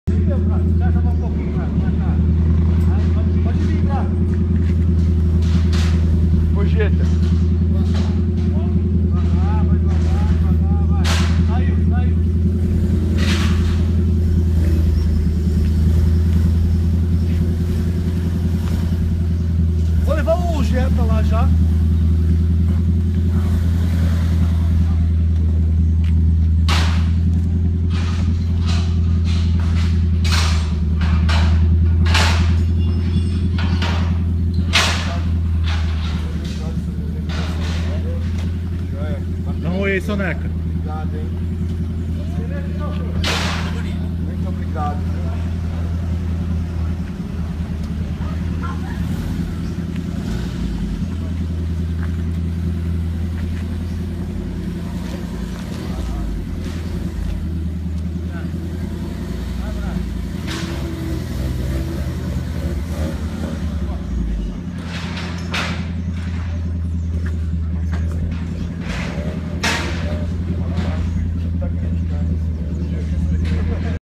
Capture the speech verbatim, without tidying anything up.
Desce um pouquinho, cara. Pode vir, cara. Projeta. Vai devagar, vai devagar, devagar, vai. Saiu, saiu. Vou levar o Jetta lá já. Dá um oi aí, Soneca.